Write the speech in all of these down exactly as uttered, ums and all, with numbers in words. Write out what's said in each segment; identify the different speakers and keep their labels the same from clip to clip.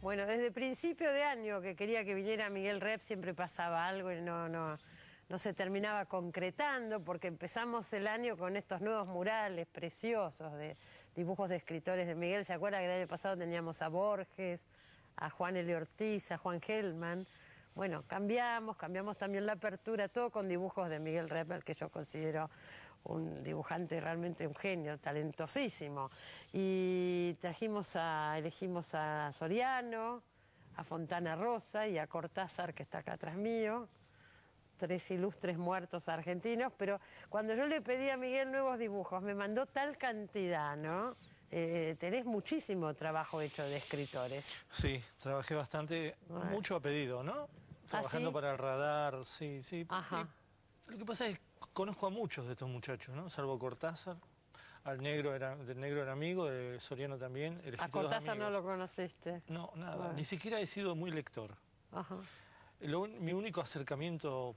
Speaker 1: Bueno, desde principio de año que quería que viniera Miguel Rep, siempre pasaba algo y no, no, no se terminaba concretando, porque empezamos el año con estos nuevos murales preciosos de dibujos de escritores de Miguel. ¿Se acuerda que el año pasado teníamos a Borges, a Juan L. Ortiz, a Juan Gelman? Bueno, cambiamos, cambiamos también la apertura, todo con dibujos de Miguel Rep, que yo considero un dibujante realmente un genio, talentosísimo. Y trajimos a, elegimos a Soriano, a Fontana Rosa y a Cortázar, que está acá atrás mío, tres ilustres muertos argentinos, pero cuando yo le pedí a Miguel nuevos dibujos, me mandó tal cantidad, ¿no? Eh, tenés muchísimo trabajo hecho de escritores.
Speaker 2: Sí, trabajé bastante, bueno. mucho a pedido, ¿no? Trabajando ¿Ah, sí? para el radar, sí, sí.
Speaker 1: Ajá.
Speaker 2: Y lo que pasa es que conozco a muchos de estos muchachos, ¿no? Salvo Cortázar, al negro era, del negro era amigo, de Soriano también.
Speaker 1: ¿A Cortázar no lo conociste?
Speaker 2: No, nada,
Speaker 1: bueno.
Speaker 2: ni siquiera he sido muy lector.
Speaker 1: Ajá.
Speaker 2: Lo, mi único acercamiento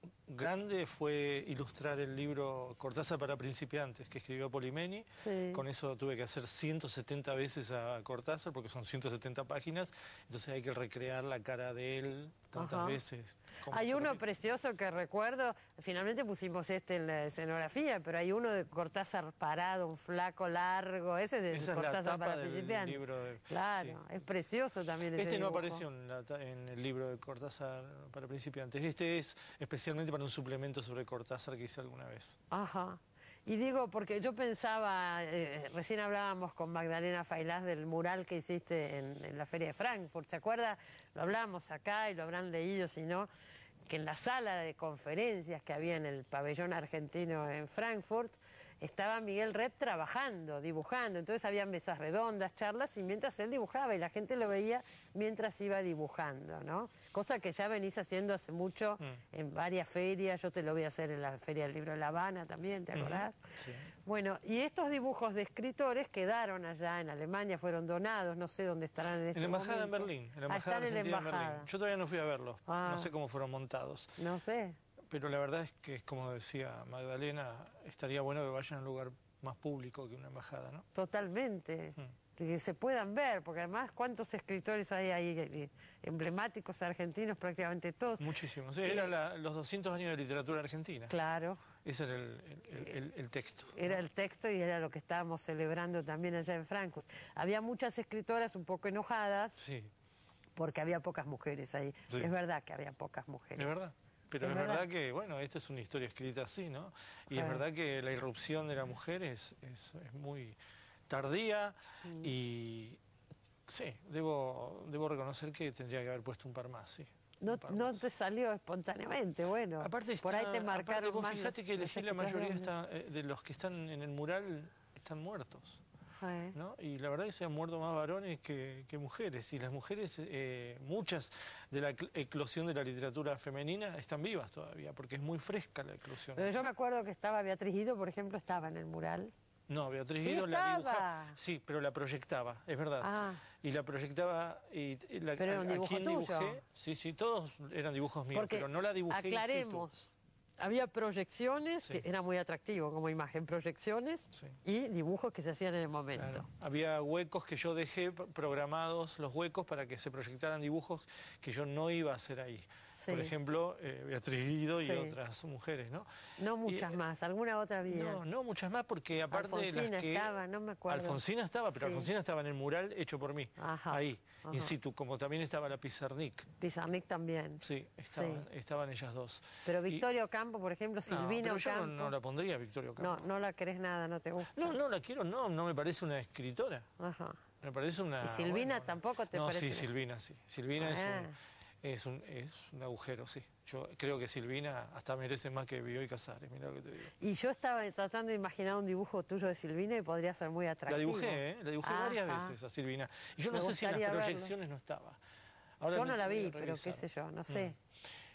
Speaker 2: grande fue ilustrar el libro Cortázar para principiantes, que escribió Polimeni.
Speaker 1: Sí.
Speaker 2: Con eso tuve que hacer ciento setenta veces a Cortázar, porque son ciento setenta páginas, entonces hay que recrear la cara de él tantas
Speaker 1: Ajá.
Speaker 2: veces.
Speaker 1: Hay uno precioso que recuerdo, finalmente pusimos este en la escenografía, pero hay uno de Cortázar parado, un flaco largo, ese de
Speaker 2: Esa
Speaker 1: Cortázar
Speaker 2: es la tapa
Speaker 1: para
Speaker 2: del
Speaker 1: principiantes.
Speaker 2: Libro de...
Speaker 1: Claro, sí. Es precioso también ese
Speaker 2: Este no
Speaker 1: dibujo.
Speaker 2: apareció en, la, en el libro de Cortázar para principiantes, este es especialmente para un suplemento sobre Cortázar que hice alguna vez.
Speaker 1: Ajá. Y digo, porque yo pensaba, eh, recién hablábamos con Magdalena Failás del mural que hiciste en, en la Feria de Frankfurt, ¿se acuerda? Lo hablamos acá y lo habrán leído, si no, que en la sala de conferencias que había en el pabellón argentino en Frankfurt, estaba Miguel Rep trabajando, dibujando, entonces había mesas redondas, charlas, y mientras él dibujaba, y la gente lo veía mientras iba dibujando, ¿no? Cosa que ya venís haciendo hace mucho mm. en varias ferias, yo te lo voy a hacer en la Feria del Libro de La Habana también, ¿te acordás? Mm, sí. Bueno, y estos dibujos de escritores quedaron allá en Alemania, fueron donados, no sé dónde estarán en este
Speaker 2: momento. En la Embajada
Speaker 1: momento.
Speaker 2: en Berlín, en la Embajada
Speaker 1: ah, están en la Embajada.
Speaker 2: En Berlín. Yo todavía no fui a verlos,
Speaker 1: ah.
Speaker 2: no sé cómo fueron montados.
Speaker 1: No sé.
Speaker 2: Pero la verdad es que, como decía Magdalena, estaría bueno que vayan a un lugar más público que una embajada, ¿no?
Speaker 1: Totalmente. Mm. Que se puedan ver, porque además, ¿cuántos escritores hay ahí emblemáticos argentinos? Prácticamente todos.
Speaker 2: Muchísimos. Sí, eh, eran la, los doscientos años de literatura argentina.
Speaker 1: Claro.
Speaker 2: Ese era el, el, el, el texto.
Speaker 1: Era
Speaker 2: ¿no?
Speaker 1: el texto y era lo que estábamos celebrando también allá en Frankfurt. Había muchas escritoras un poco enojadas.
Speaker 2: Sí.
Speaker 1: Porque había pocas mujeres ahí. Sí. Es verdad que había pocas mujeres.
Speaker 2: Es verdad. Pero es, es verdad. verdad que, bueno, esta es una historia escrita así, ¿no? Y sí. es verdad que la irrupción de la mujer es, es, es muy tardía mm. y, sí, debo, debo reconocer que tendría que haber puesto un par más, sí.
Speaker 1: No, no te salió espontáneamente, bueno.
Speaker 2: Aparte está,
Speaker 1: por ahí te marcaron
Speaker 2: aparte, vos
Speaker 1: más
Speaker 2: fíjate
Speaker 1: los,
Speaker 2: que elegí la mayoría
Speaker 1: de,
Speaker 2: está, eh, de los que están en el mural están muertos. ¿no? Y la verdad es que se han muerto más varones que, que mujeres, y las mujeres, eh, muchas de la eclosión de la literatura femenina están vivas todavía, porque es muy fresca la eclosión.
Speaker 1: Pero yo me acuerdo que estaba Beatriz Guido, por ejemplo, estaba en el mural.
Speaker 2: No, Beatriz
Speaker 1: sí,
Speaker 2: Guido
Speaker 1: estaba.
Speaker 2: la dibujaba, sí, pero la proyectaba, es verdad.
Speaker 1: Ah.
Speaker 2: Y la proyectaba, y, y la,
Speaker 1: pero era un dibujo
Speaker 2: a, a
Speaker 1: tuyo.
Speaker 2: Dibujé, sí, sí, todos eran dibujos míos,
Speaker 1: porque
Speaker 2: pero no la dibujé.
Speaker 1: Aclaremos. Había proyecciones,
Speaker 2: sí.
Speaker 1: que era muy atractivo como imagen, proyecciones sí. y dibujos que se hacían en el momento.
Speaker 2: Claro. Había huecos que yo dejé programados, los huecos, para que se proyectaran dibujos que yo no iba a hacer ahí. Sí. Por ejemplo, eh, Beatriz Guido y sí. otras mujeres, ¿no?
Speaker 1: No muchas y, más, alguna otra había.
Speaker 2: No, no muchas más, porque aparte
Speaker 1: Alfonsina
Speaker 2: de las que...
Speaker 1: estaba, no me acuerdo.
Speaker 2: Alfonsina estaba, pero sí. Alfonsina estaba en el mural hecho por mí,
Speaker 1: Ajá.
Speaker 2: ahí,
Speaker 1: Ajá.
Speaker 2: in situ, como también estaba la Pizarnik.
Speaker 1: Pizarnik también.
Speaker 2: Sí, estaban, sí. estaban ellas dos.
Speaker 1: Pero Victoria Ocampo, por ejemplo, Silvina
Speaker 2: no,
Speaker 1: Ocampo...
Speaker 2: yo no, no la pondría, Victoria Ocampo.
Speaker 1: No, no la querés nada, no te gusta.
Speaker 2: No, no la quiero, no, no me parece una escritora.
Speaker 1: Ajá.
Speaker 2: Me parece una...
Speaker 1: ¿Y Silvina
Speaker 2: bueno,
Speaker 1: tampoco te
Speaker 2: no,
Speaker 1: parece?
Speaker 2: No, sí, Silvina, sí. Silvina
Speaker 1: ah.
Speaker 2: es, un, es, un, es un agujero, sí. Yo creo que Silvina hasta merece más que Bioy Casares, mira lo que te digo.
Speaker 1: Y yo estaba tratando de imaginar un dibujo tuyo de Silvina y podría ser muy atractivo.
Speaker 2: La dibujé, ¿eh? La dibujé Ajá. varias veces a Silvina. Y yo
Speaker 1: Me
Speaker 2: no sé si en las proyecciones
Speaker 1: verlos.
Speaker 2: no estaba. Ahora
Speaker 1: yo no la vi, pero qué sé yo, no sé. Mm.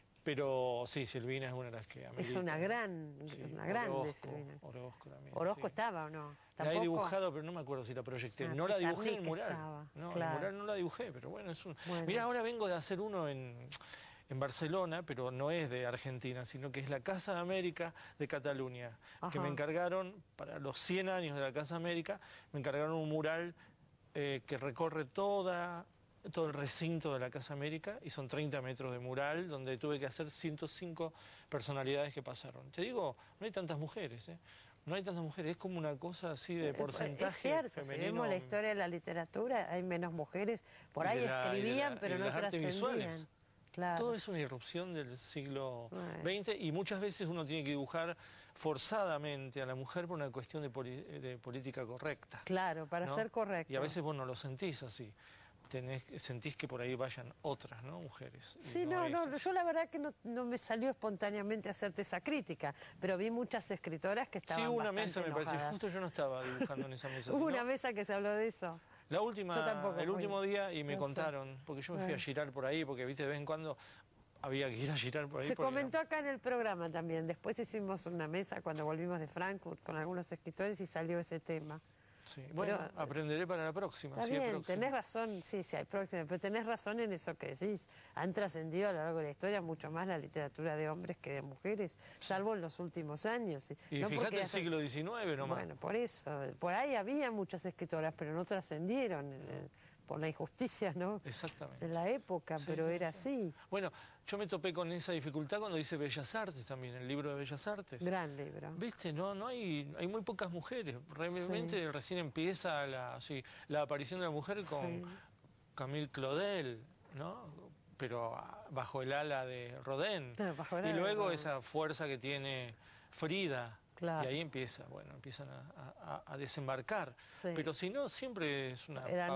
Speaker 2: Pero sí, Silvina es una de las que amerita.
Speaker 1: Es una gran, sí, una grande
Speaker 2: Orozco,
Speaker 1: Silvina.
Speaker 2: Orozco también.
Speaker 1: Orozco
Speaker 2: sí.
Speaker 1: estaba o no.
Speaker 2: ¿Tampoco? La he dibujado, pero no me acuerdo si la proyecté. Ah, no la dibujé en el mural.
Speaker 1: Estaba.
Speaker 2: No,
Speaker 1: claro.
Speaker 2: en el mural no la dibujé, pero bueno, es un...
Speaker 1: Bueno.
Speaker 2: Mira, ahora vengo de hacer uno en, en Barcelona, pero no es de Argentina, sino que es la Casa de América de Cataluña, Ajá. que me encargaron, para los cien años de la Casa de América, me encargaron un mural eh, que recorre toda todo el recinto de la Casa América y son treinta metros de mural donde tuve que hacer ciento cinco personalidades que pasaron. Te digo, no hay tantas mujeres, ¿eh? No hay tantas mujeres, es como una cosa así de porcentaje
Speaker 1: es cierto,
Speaker 2: femenino.
Speaker 1: Si vemos la historia de la literatura, hay menos mujeres. Por ahí
Speaker 2: la,
Speaker 1: escribían,
Speaker 2: la,
Speaker 1: pero no trascendían. Claro.
Speaker 2: Todo es una irrupción del siglo veinte y muchas veces uno tiene que dibujar forzadamente a la mujer por una cuestión de, poli, de política correcta.
Speaker 1: Claro, para
Speaker 2: ¿no?
Speaker 1: ser correcto.
Speaker 2: Y a veces vos no lo sentís así. Tenés, sentís que por ahí vayan otras, ¿no? Mujeres.
Speaker 1: Sí, no, no, no, yo la verdad que no, no me salió espontáneamente hacerte esa crítica, pero vi muchas escritoras que estaban
Speaker 2: Sí, hubo una
Speaker 1: mesa,
Speaker 2: me parece, justo yo no estaba dibujando en esa mesa.
Speaker 1: Hubo
Speaker 2: ¿no?
Speaker 1: una mesa que se habló de eso.
Speaker 2: La última, el fui. último día y me no contaron, sé. porque yo me fui
Speaker 1: bueno.
Speaker 2: a girar por ahí, porque viste, de vez en cuando había que ir a girar por ahí.
Speaker 1: Se comentó no... acá en el programa también, después hicimos una mesa cuando volvimos de Frankfurt con algunos escritores y salió ese tema.
Speaker 2: Sí, bueno, pero, aprenderé para la próxima.
Speaker 1: Está
Speaker 2: sí,
Speaker 1: bien,
Speaker 2: próxima.
Speaker 1: tenés razón, sí, sí hay próxima, pero tenés razón en eso que decís. Han trascendido a lo largo de la historia mucho más la literatura de hombres que de mujeres, sí. salvo en los últimos años.
Speaker 2: Y no fíjate el hace... siglo diecinueve nomás.
Speaker 1: Bueno, por eso, por ahí había muchas escritoras, pero no trascendieron. Eh, por la injusticia, ¿no?
Speaker 2: Exactamente.
Speaker 1: De la época, sí, pero sí, era sí. así.
Speaker 2: Bueno, yo me topé con esa dificultad cuando hice Bellas Artes también, el libro de Bellas Artes.
Speaker 1: Gran libro.
Speaker 2: Viste, no, no hay, hay muy pocas mujeres. Realmente sí. recién empieza la, sí, la aparición de la mujer con sí. Camille Claudel, ¿no? Pero bajo el ala de Rodin.
Speaker 1: No, bajo el ala
Speaker 2: y luego
Speaker 1: de
Speaker 2: esa fuerza que tiene Frida.
Speaker 1: Claro.
Speaker 2: Y ahí empieza, bueno, empiezan a, a, a desembarcar.
Speaker 1: Sí.
Speaker 2: Pero si no, siempre es un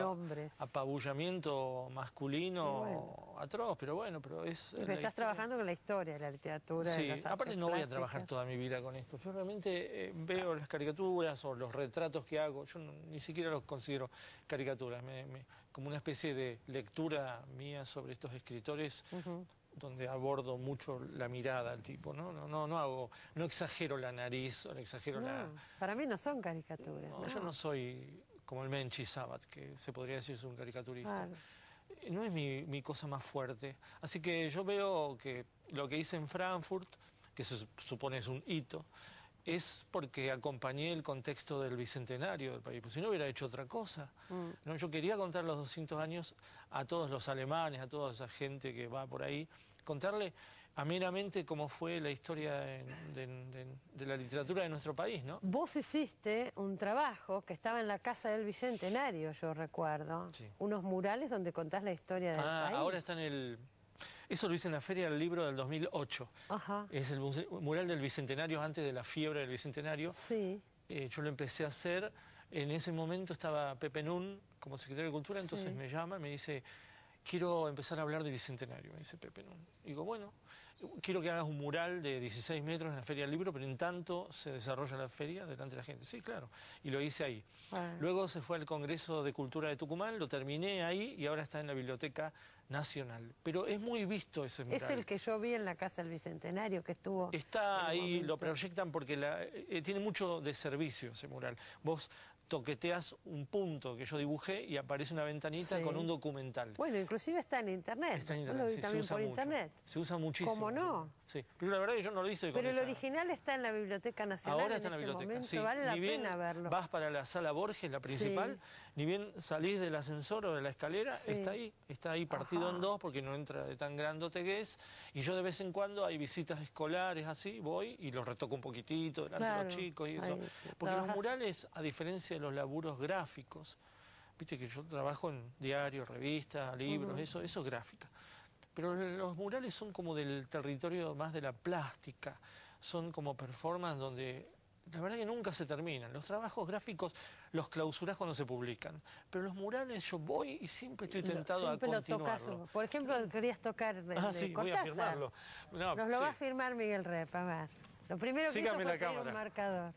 Speaker 2: apabullamiento masculino bueno. atroz, pero bueno, pero es...
Speaker 1: Pero estás historia. trabajando con la historia, la literatura,
Speaker 2: sí,
Speaker 1: las
Speaker 2: aparte no
Speaker 1: prácticas.
Speaker 2: voy a trabajar toda mi vida con esto. Yo realmente eh, veo las caricaturas o los retratos que hago, yo no, ni siquiera los considero caricaturas, me, me, como una especie de lectura mía sobre estos escritores. Uh-huh. donde abordo mucho la mirada al tipo, ¿no? No, no, no hago, no exagero la nariz, o no exagero
Speaker 1: no,
Speaker 2: la...
Speaker 1: Para mí no son caricaturas.
Speaker 2: No,
Speaker 1: no.
Speaker 2: Yo no soy como el Menchi Sabat, que se podría decir es un caricaturista.
Speaker 1: Claro.
Speaker 2: No es mi, mi cosa más fuerte. Así que yo veo que lo que hice en Frankfurt, que se supone es un hito, es porque acompañé el contexto del bicentenario del país, pues si no hubiera hecho otra cosa. Mm. ¿no? Yo quería contar los doscientos años a todos los alemanes, a toda esa gente que va por ahí, contarle amenamente cómo fue la historia de, de, de, de la literatura de nuestro país, ¿no?
Speaker 1: Vos hiciste un trabajo que estaba en la Casa del Bicentenario, yo recuerdo, sí. unos murales donde contás la historia del
Speaker 2: ah,
Speaker 1: país.
Speaker 2: Ahora está en el... Eso lo hice en la Feria del Libro del dos mil ocho.
Speaker 1: Ajá.
Speaker 2: Es el mural del Bicentenario, antes de la fiebre del Bicentenario.
Speaker 1: Sí.
Speaker 2: Eh, yo lo empecé a hacer. En ese momento estaba Pepe Nun como secretario de Cultura, entonces sí. me llama y me dice, quiero empezar a hablar del Bicentenario, me dice Pepe Nun. Digo, bueno, quiero que hagas un mural de dieciséis metros en la Feria del Libro, pero en tanto se desarrolla la feria delante de la gente. Sí, claro. Y lo hice ahí. Bueno. Luego se fue al Congreso de Cultura de Tucumán, lo terminé ahí y ahora está en la Biblioteca Nacional. Pero es muy visto ese mural.
Speaker 1: Es el que yo vi en la Casa del Bicentenario, que estuvo...
Speaker 2: Está ahí, momento. Lo proyectan porque la, eh, tiene mucho de servicio ese mural. Vos toqueteas un punto que yo dibujé y aparece una ventanita sí. con un documental.
Speaker 1: Bueno, inclusive está en internet.
Speaker 2: Está en internet,
Speaker 1: yo lo vi
Speaker 2: sí,
Speaker 1: también por
Speaker 2: mucho.
Speaker 1: internet.
Speaker 2: Se usa muchísimo.
Speaker 1: ¿Cómo no?
Speaker 2: Sí, pero la verdad es que yo no lo hice con
Speaker 1: Pero el
Speaker 2: esa...
Speaker 1: original está en la Biblioteca Nacional.
Speaker 2: Ahora está
Speaker 1: en,
Speaker 2: en la
Speaker 1: este
Speaker 2: biblioteca,
Speaker 1: momento.
Speaker 2: sí.
Speaker 1: Vale la
Speaker 2: ni bien
Speaker 1: pena verlo.
Speaker 2: Vas para la sala Borges, la principal, sí. ni bien salís del ascensor o de la escalera,
Speaker 1: sí.
Speaker 2: está ahí, está ahí partido
Speaker 1: Ajá.
Speaker 2: en dos porque no entra de tan grandote que es. Y yo de vez en cuando hay visitas escolares así, voy y los retoco un poquitito delante
Speaker 1: claro.
Speaker 2: de los chicos y eso.
Speaker 1: Ahí,
Speaker 2: porque
Speaker 1: trabajas.
Speaker 2: Los murales, a diferencia de los laburos gráficos, viste que yo trabajo en diarios, revistas, libros, uh-huh. eso, eso es gráfica. Pero los murales son como del territorio más de la plástica, son como performance donde la verdad que nunca se terminan. Los trabajos gráficos los clausurás cuando se publican, pero los murales yo voy y siempre estoy tentado
Speaker 1: siempre
Speaker 2: a
Speaker 1: lo
Speaker 2: continuarlo.
Speaker 1: Tocas. Por ejemplo, querías tocar de,
Speaker 2: ah,
Speaker 1: de
Speaker 2: sí,
Speaker 1: Cortázar.
Speaker 2: voy a firmarlo. No,
Speaker 1: Nos lo
Speaker 2: sí.
Speaker 1: va a firmar Miguel Rep, a ver. Lo primero que
Speaker 2: Sígame
Speaker 1: hizo fue
Speaker 2: la
Speaker 1: pedir un marcador.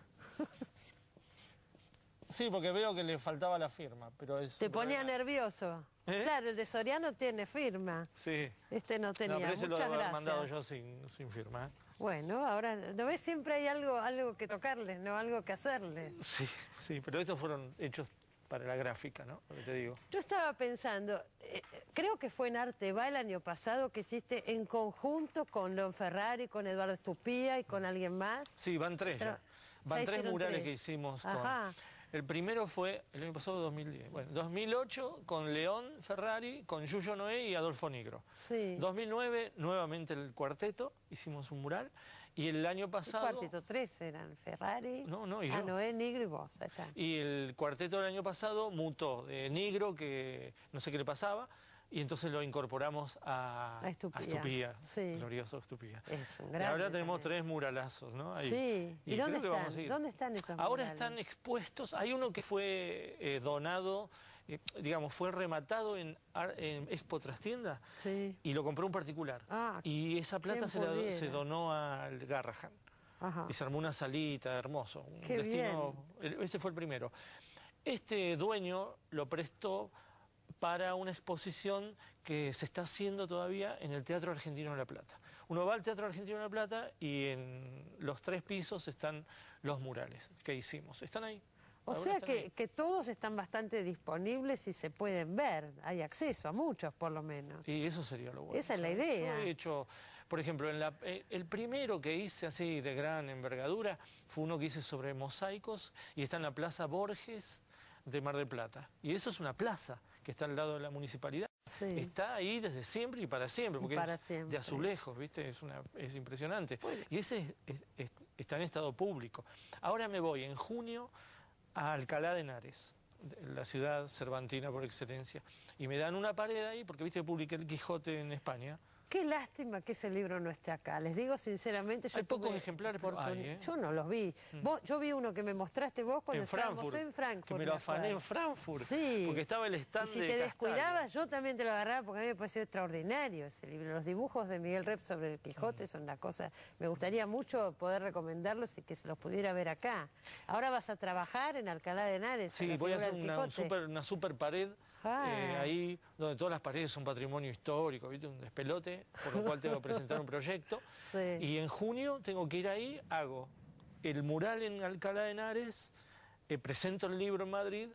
Speaker 2: Sí, porque veo que le faltaba la firma, pero es...
Speaker 1: Te ponía nervioso.
Speaker 2: ¿Eh?
Speaker 1: Claro, el de Soriano tiene firma.
Speaker 2: Sí.
Speaker 1: Este no tenía.
Speaker 2: No, pero ese
Speaker 1: Muchas
Speaker 2: lo debo haber
Speaker 1: gracias.
Speaker 2: mandado yo sin, sin firma.
Speaker 1: Bueno, ahora, ¿no ves? Siempre hay algo, algo que tocarles, ¿no? Algo que hacerles.
Speaker 2: Sí, sí, pero estos fueron hechos para la gráfica, ¿no? Lo que te digo.
Speaker 1: Yo estaba pensando, eh, creo que fue en Arteba el año pasado que hiciste en conjunto con León Ferrari, con Eduardo Estupía y con alguien más.
Speaker 2: Sí, van tres
Speaker 1: Pero,
Speaker 2: ya. Van
Speaker 1: ya
Speaker 2: tres murales
Speaker 1: tres.
Speaker 2: que hicimos
Speaker 1: Ajá.
Speaker 2: con... El primero fue el año pasado, dos mil diez. Bueno, dos mil ocho con León Ferrari, con Yuyo Noé y Adolfo Nigro.
Speaker 1: Sí.
Speaker 2: dos mil nueve, nuevamente el cuarteto, hicimos un mural. Y el año pasado...
Speaker 1: El cuarteto, tres eran Ferrari,
Speaker 2: no, no, y
Speaker 1: ah,
Speaker 2: yo.
Speaker 1: Noé, Nigro y vos. Ahí está.
Speaker 2: Y el cuarteto del año pasado mutó de Nigro, que no sé qué le pasaba, y entonces lo incorporamos a,
Speaker 1: a Estupía.
Speaker 2: A Estupía,
Speaker 1: sí.
Speaker 2: Glorioso Estupía.
Speaker 1: Es un
Speaker 2: y
Speaker 1: grande
Speaker 2: ahora tenemos
Speaker 1: también.
Speaker 2: tres muralazos, ¿no? Ahí.
Speaker 1: Sí. ¿Y,
Speaker 2: y
Speaker 1: dónde
Speaker 2: creo que
Speaker 1: están?
Speaker 2: vamos a ir.
Speaker 1: ¿Dónde están esos
Speaker 2: Ahora
Speaker 1: murales?
Speaker 2: están expuestos. Hay uno que fue eh, donado, eh, digamos, fue rematado en, en Expo Trastienda,
Speaker 1: sí.
Speaker 2: y lo compró un particular.
Speaker 1: Ah,
Speaker 2: y esa plata se, la, se donó al Garrahan.
Speaker 1: Ajá.
Speaker 2: Y se armó una salita, hermoso. Un
Speaker 1: Qué
Speaker 2: destino,
Speaker 1: bien.
Speaker 2: Ese fue el primero. Este dueño lo prestó para una exposición que se está haciendo todavía en el Teatro Argentino de La Plata. Uno va al Teatro Argentino de La Plata y en los tres pisos están los murales que hicimos. Están ahí.
Speaker 1: O
Speaker 2: Ahora
Speaker 1: sea
Speaker 2: están
Speaker 1: que,
Speaker 2: ahí.
Speaker 1: que todos están bastante disponibles y se pueden ver. Hay acceso a muchos, por lo menos.
Speaker 2: Y eso sería lo bueno.
Speaker 1: Esa es la
Speaker 2: ¿sabes?
Speaker 1: idea.
Speaker 2: Yo he hecho, por ejemplo, en la, eh, el primero que hice así de gran envergadura fue uno que hice sobre mosaicos y está en la Plaza Borges de Mar del Plata. Y eso es una plaza que está al lado de la municipalidad.
Speaker 1: Sí.
Speaker 2: Está ahí desde siempre y para siempre, porque
Speaker 1: para
Speaker 2: es
Speaker 1: siempre.
Speaker 2: de azulejos, ¿viste? Es, una, es impresionante.
Speaker 1: Bueno.
Speaker 2: Y ese es, es, es, está en estado público. Ahora me voy en junio a Alcalá de Henares, la ciudad cervantina por excelencia, y me dan una pared ahí, porque viste que publiqué el Quijote en España.
Speaker 1: Qué lástima que ese libro no esté acá. Les digo sinceramente, yo
Speaker 2: Hay pocos
Speaker 1: tuve
Speaker 2: ejemplares, pero hay, ¿eh?
Speaker 1: Yo no los vi.
Speaker 2: Mm.
Speaker 1: Vos, yo vi uno que me mostraste vos cuando
Speaker 2: En
Speaker 1: estábamos
Speaker 2: Frankfurt,
Speaker 1: en Frankfurt.
Speaker 2: que me lo afané
Speaker 1: acuerdo.
Speaker 2: en Frankfurt,
Speaker 1: Sí.
Speaker 2: porque estaba el
Speaker 1: Y
Speaker 2: stand
Speaker 1: si
Speaker 2: de
Speaker 1: te
Speaker 2: Castalia.
Speaker 1: descuidabas, yo también te lo agarraba porque a mí me pareció extraordinario ese libro. Los dibujos de Miguel Rep sobre el Quijote son una cosa... Me gustaría mucho poder recomendarlos y que se los pudiera ver acá. Ahora vas a trabajar en Alcalá de Henares.
Speaker 2: Sí,
Speaker 1: la
Speaker 2: voy a
Speaker 1: figura
Speaker 2: hacer
Speaker 1: del
Speaker 2: una, un
Speaker 1: Quijote.
Speaker 2: super, una super pared,
Speaker 1: Ah.
Speaker 2: eh, ahí donde todas las paredes son patrimonio histórico, ¿viste? Un despelote, por lo cual tengo que presentar un proyecto.
Speaker 1: Sí.
Speaker 2: Y en junio tengo que ir ahí, hago el mural en Alcalá de Henares, eh, presento el libro en Madrid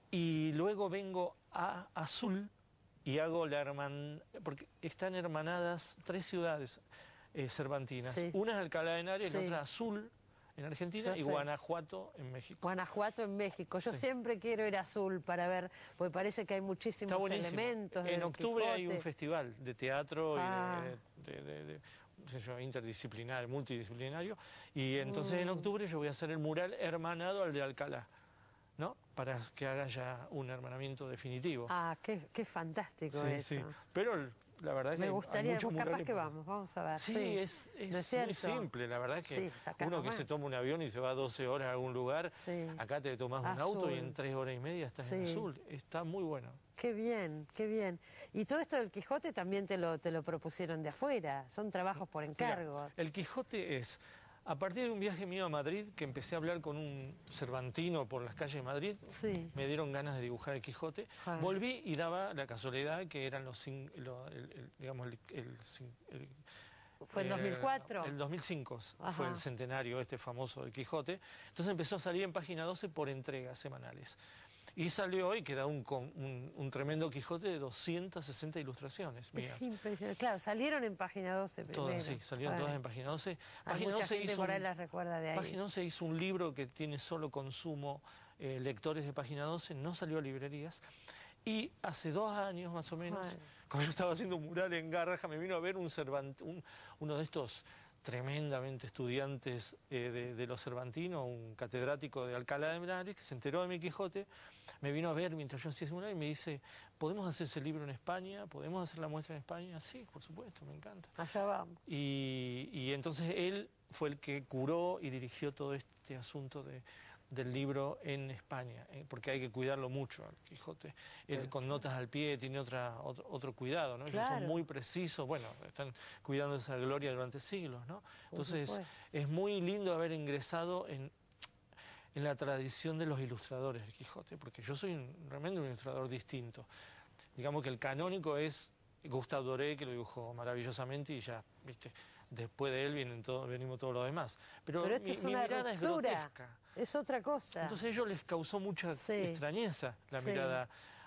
Speaker 2: y luego vengo a Azul y hago la hermandad, porque están hermanadas tres ciudades eh, cervantinas.
Speaker 1: Sí.
Speaker 2: Una es Alcalá de Henares,
Speaker 1: Sí.
Speaker 2: la otra Azul en Argentina
Speaker 1: Yo
Speaker 2: y
Speaker 1: sé.
Speaker 2: Guanajuato en México.
Speaker 1: Guanajuato en México. Yo
Speaker 2: Sí.
Speaker 1: siempre quiero ir a Azul para ver, porque parece que hay muchísimos
Speaker 2: Está buenísimo.
Speaker 1: elementos.
Speaker 2: En
Speaker 1: del
Speaker 2: octubre hay
Speaker 1: Quijote.
Speaker 2: un festival de teatro
Speaker 1: Ah.
Speaker 2: y de, de, de, de, no sé yo, interdisciplinario, multidisciplinario, y entonces
Speaker 1: Mm.
Speaker 2: en octubre yo voy a hacer el mural hermanado al de Alcalá, ¿no? Para que haga ya un hermanamiento definitivo.
Speaker 1: Ah, qué, qué fantástico
Speaker 2: sí,
Speaker 1: eso.
Speaker 2: sí. Pero la verdad es que
Speaker 1: Me
Speaker 2: hay-
Speaker 1: gustaría,
Speaker 2: hay muchos
Speaker 1: capaz
Speaker 2: murales.
Speaker 1: que vamos, vamos a ver.
Speaker 2: Sí,
Speaker 1: Sí,
Speaker 2: es, es
Speaker 1: ¿No es
Speaker 2: muy
Speaker 1: cierto?
Speaker 2: simple, la verdad es que
Speaker 1: Sí, sacar
Speaker 2: uno que
Speaker 1: nomás.
Speaker 2: se toma un avión y se va doce horas a algún lugar,
Speaker 1: Sí.
Speaker 2: acá te tomas un
Speaker 1: Azul.
Speaker 2: auto y en tres horas y media estás en
Speaker 1: Sí.
Speaker 2: Azul. Está muy bueno.
Speaker 1: Qué bien, qué bien. Y todo esto del Quijote también te lo, te lo propusieron de afuera. Son trabajos por encargo.
Speaker 2: Mira, el Quijote es, a partir de un viaje mío a Madrid, que empecé a hablar con un cervantino por las calles de Madrid,
Speaker 1: Sí.
Speaker 2: me dieron ganas de dibujar el Quijote,
Speaker 1: Ah.
Speaker 2: volví y daba la casualidad que eran los, cin- lo- el, el- digamos, el, el cin- el-
Speaker 1: ¿Fue en
Speaker 2: eh,
Speaker 1: dos mil cuatro?
Speaker 2: El dos mil cinco
Speaker 1: Ajá.
Speaker 2: fue el centenario este famoso del Quijote, entonces empezó a salir en Página doce por entregas semanales. Y salió hoy, que da un, con- un, un tremendo Quijote de doscientas sesenta ilustraciones mías.
Speaker 1: Es impresionante. Claro, salieron en Página doce primero.
Speaker 2: Todas, sí, salieron
Speaker 1: Bueno.
Speaker 2: todas en Página doce.
Speaker 1: Hay
Speaker 2: Página
Speaker 1: mucha
Speaker 2: doce
Speaker 1: gente
Speaker 2: hizo
Speaker 1: por ahí
Speaker 2: un-
Speaker 1: las recuerda de ahí.
Speaker 2: Página doce hizo un libro que tiene solo consumo eh, lectores de Página doce, no salió a librerías. Y hace dos años más o menos,
Speaker 1: Bueno.
Speaker 2: cuando yo estaba haciendo un mural en Garraja, me vino a ver un Cervant- un- uno de estos tremendamente estudiantes eh, de, de los cervantinos, un catedrático de Alcalá de Henares, que se enteró de mi Quijote, me vino a ver mientras yo hacía ese mural y me dice, ¿podemos hacer ese libro en España? ¿Podemos hacer la muestra en España? Sí, por supuesto, me encanta.
Speaker 1: Allá vamos.
Speaker 2: Y, y entonces él fue el que curó y dirigió todo este asunto de, del libro en España, eh, porque hay que cuidarlo mucho al Quijote. Él
Speaker 1: Claro,
Speaker 2: con notas al pie tiene otra, otro, otro cuidado, ¿no? Ellos
Speaker 1: Claro.
Speaker 2: son muy precisos, bueno, están cuidando esa gloria durante siglos, ¿no?
Speaker 1: Por
Speaker 2: Entonces
Speaker 1: supuesto.
Speaker 2: es muy lindo haber ingresado en, en la tradición de los ilustradores del Quijote, porque yo soy un, realmente un ilustrador distinto. Digamos que el canónico es Gustave Doré, que lo dibujó maravillosamente y ya, viste, después de él vienen todo, venimos todos los demás. Pero,
Speaker 1: Pero esto
Speaker 2: mi,
Speaker 1: es
Speaker 2: mi
Speaker 1: una
Speaker 2: mirada es
Speaker 1: ruptura.
Speaker 2: grotesca.
Speaker 1: Es otra cosa.
Speaker 2: Entonces a ellos les causó mucha
Speaker 1: Sí.
Speaker 2: extrañeza la
Speaker 1: Sí.
Speaker 2: mirada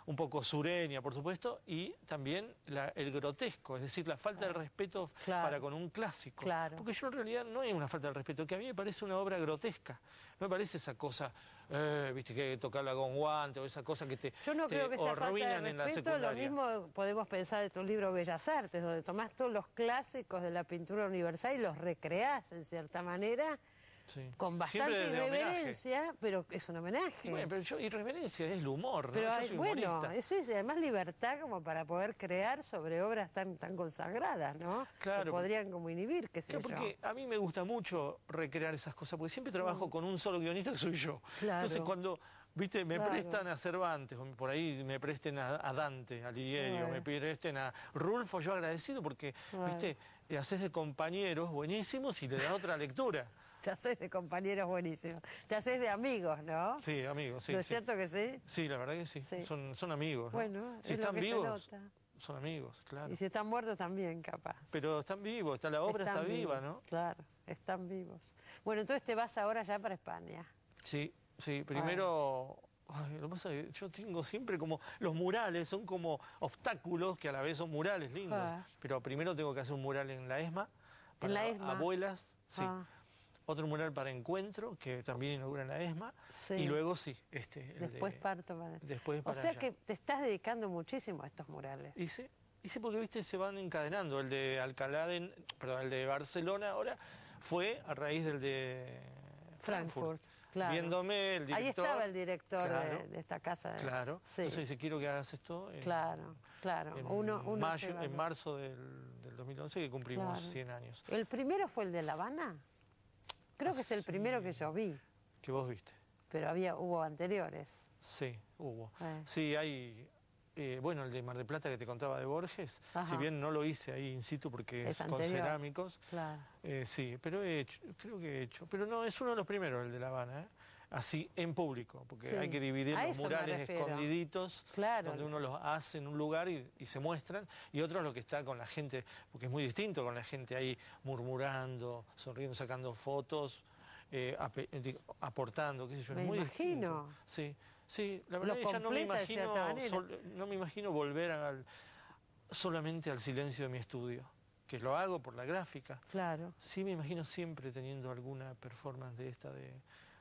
Speaker 2: un poco sureña, por supuesto, y también la, el grotesco, es decir, la falta claro. de respeto claro. para con un clásico.
Speaker 1: Claro.
Speaker 2: Porque yo en realidad no es una falta de respeto, que a mí me parece una obra grotesca. No me parece esa cosa, eh, viste, que hay que tocarla con guante o esa cosa que te
Speaker 1: Yo no
Speaker 2: te
Speaker 1: creo que sea falta de respeto, lo mismo podemos pensar de tu libro Bellas Artes, donde tomás todos los clásicos de la pintura universal y los recreás en cierta manera. Sí. Con bastante irreverencia, pero es un homenaje.
Speaker 2: Y bueno, pero yo, irreverencia es el humor, ¿no?
Speaker 1: Pero
Speaker 2: yo
Speaker 1: hay,
Speaker 2: soy
Speaker 1: bueno,
Speaker 2: humorista.
Speaker 1: es eso, además libertad como para poder crear sobre obras tan, tan consagradas, ¿no?
Speaker 2: Claro.
Speaker 1: Que podrían como inhibir, qué sé
Speaker 2: claro,
Speaker 1: yo.
Speaker 2: Porque a mí me gusta mucho recrear esas cosas, porque siempre trabajo mm. con un solo guionista que soy yo.
Speaker 1: Claro.
Speaker 2: Entonces cuando, viste, me
Speaker 1: claro.
Speaker 2: prestan a Cervantes, o por ahí me presten a, a Dante, a Ligerio,
Speaker 1: claro.
Speaker 2: me presten a Rulfo, yo agradecido porque, claro. viste, haces de compañeros buenísimos y le das otra lectura.
Speaker 1: Te haces de compañeros buenísimos. Te haces de amigos, ¿no?
Speaker 2: Sí, amigos, sí.
Speaker 1: ¿No es
Speaker 2: sí.
Speaker 1: cierto que sí?
Speaker 2: Sí, la verdad que sí. sí. Son, son amigos, ¿no?
Speaker 1: Bueno,
Speaker 2: si
Speaker 1: es
Speaker 2: están
Speaker 1: lo que
Speaker 2: vivos,
Speaker 1: se nota.
Speaker 2: Son amigos, claro.
Speaker 1: Y si están muertos también, capaz.
Speaker 2: Pero están vivos, está, la obra
Speaker 1: están
Speaker 2: está
Speaker 1: vivos,
Speaker 2: viva, ¿no?
Speaker 1: Claro, están vivos. Bueno, entonces te vas ahora ya para España.
Speaker 2: Sí, sí. Primero... Ay, lo que pasa es que yo tengo siempre como... Los murales son como obstáculos que a la vez son murales lindos. Ah. Pero primero tengo que hacer un mural en la ESMA. Para
Speaker 1: ¿En la ESMA?
Speaker 2: Abuelas, sí.
Speaker 1: Ah.
Speaker 2: Otro mural para Encuentro, que también inaugura en la ESMA.
Speaker 1: Sí.
Speaker 2: Y luego sí, este... El
Speaker 1: después
Speaker 2: de,
Speaker 1: parto para...
Speaker 2: Después para
Speaker 1: O sea
Speaker 2: allá.
Speaker 1: que te estás dedicando muchísimo a estos murales.
Speaker 2: Y sí, y sí, porque viste, se van encadenando. El de Alcalá, de, perdón, el de Barcelona ahora fue a raíz del de Frankfurt.
Speaker 1: Frankfurt. Claro.
Speaker 2: Viéndome el director.
Speaker 1: Ahí estaba el director
Speaker 2: claro,
Speaker 1: de, de esta casa. De...
Speaker 2: Claro.
Speaker 1: Sí.
Speaker 2: Entonces dice, quiero que hagas esto. En,
Speaker 1: claro, claro.
Speaker 2: En,
Speaker 1: uno, uno
Speaker 2: mayo, en marzo del, del dos mil once, que cumplimos
Speaker 1: claro.
Speaker 2: cien años.
Speaker 1: ¿El primero fue el de La Habana? Creo que es el primero que yo vi.
Speaker 2: Que vos viste.
Speaker 1: Pero había, hubo anteriores.
Speaker 2: Sí, hubo.
Speaker 1: Eh.
Speaker 2: Sí, hay... Eh, bueno, el de Mar del Plata que te contaba de Borges, Ajá. si bien no lo hice ahí in situ porque es, es con cerámicos,
Speaker 1: claro.
Speaker 2: eh, sí, pero he hecho, creo que he hecho, pero no, es uno de los primeros, el de La Habana, ¿eh? Así en público, porque sí. hay que dividir
Speaker 1: a
Speaker 2: los murales escondiditos,
Speaker 1: claro.
Speaker 2: donde uno los hace en un lugar y, y se muestran, y otro lo que está con la gente, porque es muy distinto con la gente ahí murmurando, sonriendo, sacando fotos, eh, ap aportando, qué sé yo,
Speaker 1: me
Speaker 2: es muy
Speaker 1: imagino.
Speaker 2: distinto. Sí. Sí, la verdad
Speaker 1: Lo
Speaker 2: es que ya no me imagino,
Speaker 1: sol,
Speaker 2: no me imagino volver al, solamente al silencio de mi estudio, que lo hago por la gráfica.
Speaker 1: Claro.
Speaker 2: Sí me imagino siempre teniendo alguna performance de esta, de,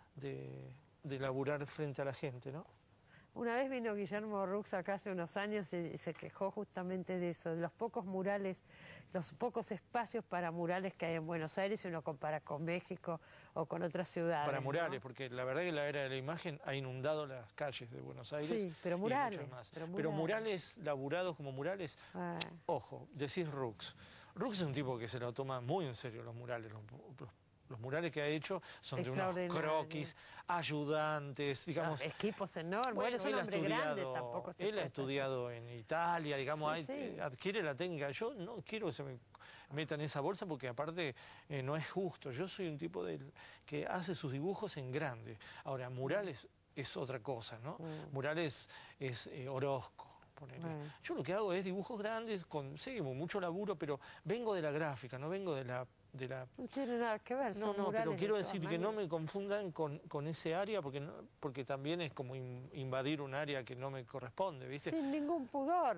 Speaker 2: de, de laburar frente a la gente, ¿no?
Speaker 1: Una vez vino Guillermo Rux acá hace unos años y se quejó justamente de eso, de los pocos murales, los pocos espacios para murales que hay en Buenos Aires si uno compara con México o con otras ciudades.
Speaker 2: Para murales,
Speaker 1: ¿no?
Speaker 2: Porque la verdad que la era de la imagen ha inundado las calles de Buenos Aires.
Speaker 1: Sí, pero murales.
Speaker 2: Pero murales,
Speaker 1: pero
Speaker 2: murales laburados como murales, ah. ojo, decís Rux. Rux es un tipo que se lo toma muy en serio los murales, los, los Los murales que ha hecho son de unos croquis, ayudantes, digamos...
Speaker 1: No, equipos enormes,
Speaker 2: bueno,
Speaker 1: bueno, es un hombre grande, tampoco se
Speaker 2: Él ha estudiado en Italia, digamos,
Speaker 1: sí,
Speaker 2: hay,
Speaker 1: sí.
Speaker 2: adquiere la técnica. Yo no quiero que se me meta en esa bolsa porque aparte eh, no es justo. Yo soy un tipo del, que hace sus dibujos en grande. Ahora, murales es otra cosa, ¿no? Mm. Murales es eh, Orozco. Bueno. Yo lo que hago es dibujos grandes, con sí, mucho laburo, pero vengo de la gráfica, no vengo de la... De la...
Speaker 1: No tiene nada que ver.
Speaker 2: No, no, pero quiero decir que no me confundan con, con ese área, porque no, porque también es como in, invadir un área que no me corresponde, ¿viste?
Speaker 1: Sin ningún pudor,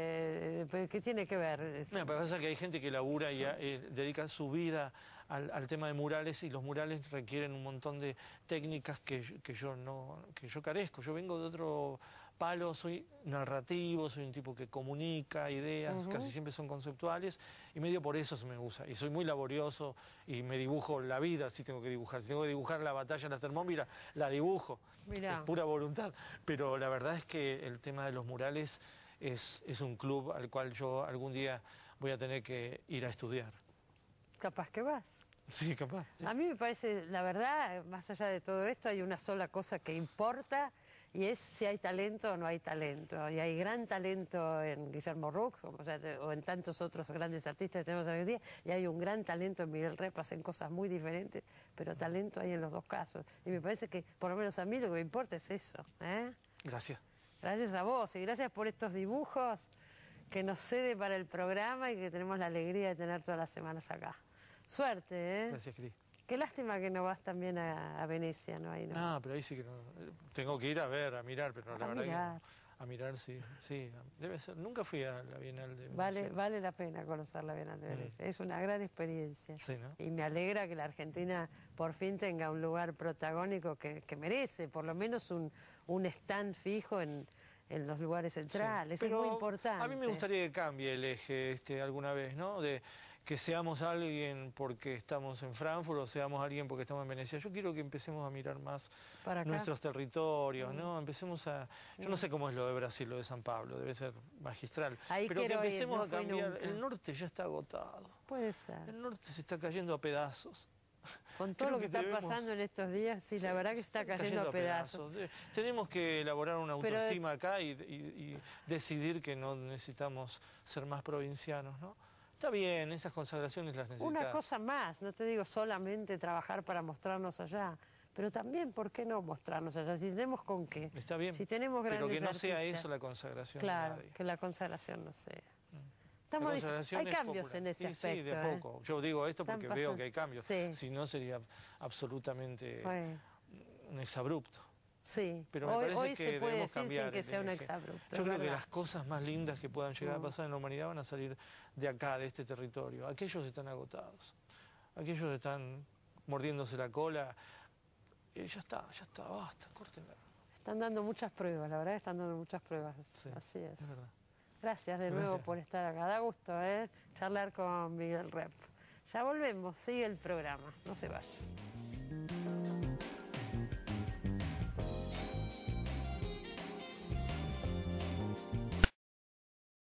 Speaker 1: eh, ¿qué tiene que ver?
Speaker 2: No, pero pasa que hay gente que labura sí. y eh, dedica su vida al, al tema de murales y los murales requieren un montón de técnicas que, que, yo, no, que yo carezco. Yo vengo de otro palo, soy narrativo, soy un tipo que comunica ideas, uh-huh. casi siempre son conceptuales, y medio por eso se me usa. Y soy muy laborioso y me dibujo la vida si tengo que dibujar. Si tengo que dibujar la batalla de la Termópila, la dibujo. Mirá. Es pura voluntad. Pero la verdad es que el tema de los murales es, es un club al cual yo algún día voy a tener que ir a estudiar.
Speaker 1: Capaz que vas.
Speaker 2: Sí, capaz. Sí.
Speaker 1: A mí me parece, la verdad, más allá de todo esto, hay una sola cosa que importa y es si hay talento o no hay talento. Y hay gran talento en Guillermo Rux, como ya te, o en tantos otros grandes artistas que tenemos hoy en día, y hay un gran talento en Miguel Rep, hacen cosas muy diferentes, pero talento hay en los dos casos. Y me parece que, por lo menos a mí, lo que me importa es eso. ¿eh?
Speaker 2: Gracias.
Speaker 1: Gracias a vos y gracias por estos dibujos que nos cede para el programa y que tenemos la alegría de tener todas las semanas acá. Suerte, ¿eh?
Speaker 2: Gracias, Cris.
Speaker 1: Qué lástima que no vas también a, a Venecia, ¿no? Ahí no.
Speaker 2: No, pero ahí sí que no. Tengo que ir a ver, a mirar, pero la
Speaker 1: a
Speaker 2: verdad
Speaker 1: mirar.
Speaker 2: que no. a mirar, sí, sí, debe ser. Nunca fui a la Bienal de
Speaker 1: Vale,
Speaker 2: Venecia.
Speaker 1: vale la pena conocer la Bienal de Venecia. Mm. Es una gran experiencia.
Speaker 2: Sí, ¿no?
Speaker 1: Y me alegra que la Argentina por fin tenga un lugar protagónico que, que merece, por lo menos un, un stand fijo en, en los lugares centrales. Sí, es muy importante.
Speaker 2: A mí me gustaría que cambie el eje este, alguna vez, ¿no? De que seamos alguien porque estamos en Frankfurt o seamos alguien porque estamos en Venecia. Yo quiero que empecemos a mirar más nuestros territorios, ¿no? Empecemos a... Yo no sé cómo es lo de Brasil, lo de San Pablo, debe ser magistral.
Speaker 1: Ahí
Speaker 2: pero que empecemos
Speaker 1: ir, no
Speaker 2: a cambiar.
Speaker 1: Nunca.
Speaker 2: El norte ya está agotado.
Speaker 1: Puede ser.
Speaker 2: El norte se está cayendo a pedazos.
Speaker 1: Con todo Creo lo que, que está debemos... pasando en estos días, sí, sí, la verdad que se está cayendo, cayendo a pedazos. pedazos.
Speaker 2: Tenemos que elaborar una autoestima
Speaker 1: Pero...
Speaker 2: acá y, y, y decidir que no necesitamos ser más provincianos, ¿no? Está bien, esas consagraciones las necesitamos.
Speaker 1: Una cosa más, no te digo solamente trabajar para mostrarnos allá, pero también, ¿por qué no mostrarnos allá? Si tenemos con qué.
Speaker 2: Está bien,
Speaker 1: si tenemos grandes
Speaker 2: pero que no
Speaker 1: artistas,
Speaker 2: sea eso la consagración.
Speaker 1: Claro,
Speaker 2: de nadie.
Speaker 1: que la consagración no sea.
Speaker 2: Estamos
Speaker 1: hay cambios
Speaker 2: popular.
Speaker 1: en ese
Speaker 2: sí,
Speaker 1: aspecto.
Speaker 2: Sí, de a
Speaker 1: ¿eh?
Speaker 2: poco. Yo digo esto porque
Speaker 1: Están
Speaker 2: veo
Speaker 1: pasando...
Speaker 2: que hay cambios.
Speaker 1: Sí.
Speaker 2: Si no, sería absolutamente
Speaker 1: bueno.
Speaker 2: un exabrupto.
Speaker 1: Sí,
Speaker 2: pero me
Speaker 1: hoy,
Speaker 2: parece
Speaker 1: hoy
Speaker 2: que
Speaker 1: se puede decir sin que sea un
Speaker 2: eje.
Speaker 1: exabrupto.
Speaker 2: Yo creo
Speaker 1: verdad.
Speaker 2: que las cosas más lindas que puedan llegar
Speaker 1: mm.
Speaker 2: a pasar en la humanidad van a salir de acá, de este territorio. Aquellos están agotados, aquellos están mordiéndose la cola. Eh, ya está, ya está, basta, córtenla.
Speaker 1: Están dando muchas pruebas, la verdad que están dando muchas pruebas. Sí, así es.
Speaker 2: Es verdad.
Speaker 1: Gracias de
Speaker 2: Gracias.
Speaker 1: nuevo por estar acá. Da gusto, ¿eh? Charlar con Miguel Rep. Ya volvemos, sigue el programa, no se vayan.